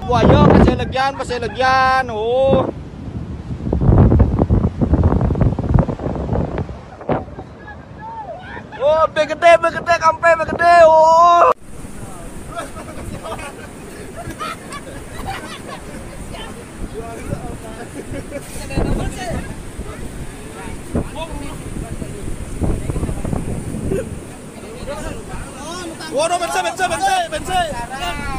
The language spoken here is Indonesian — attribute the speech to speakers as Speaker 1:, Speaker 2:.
Speaker 1: Buaya pasir legian. Oh. Oh, begede, kampe begede. Oh. Waduh, bensin.